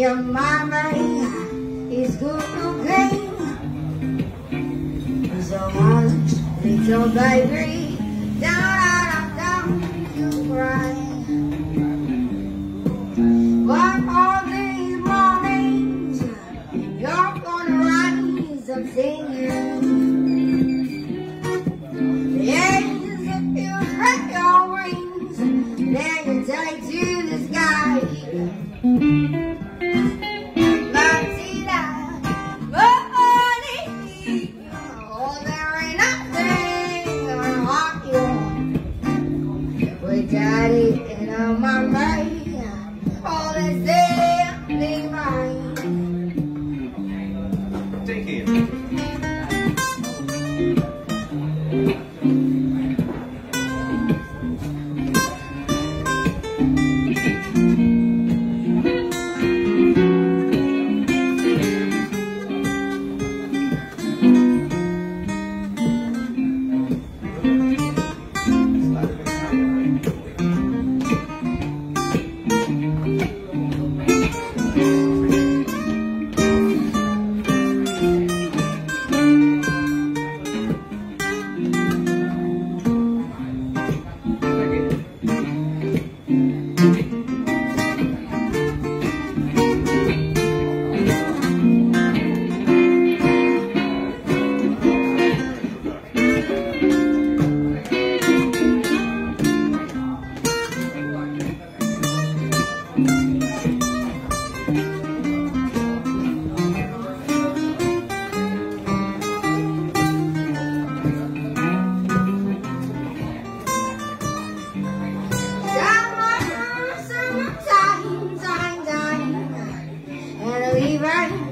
your mama is good looking. So much little baby, down you cry. But all these mornings, you're gonna rise up singing. Yes, if you spread your wings, then you take to the sky. Attila, money, oh, there ain't nothing gonna harm you. With daddy and my mind, all is simply mine. Take it. Right.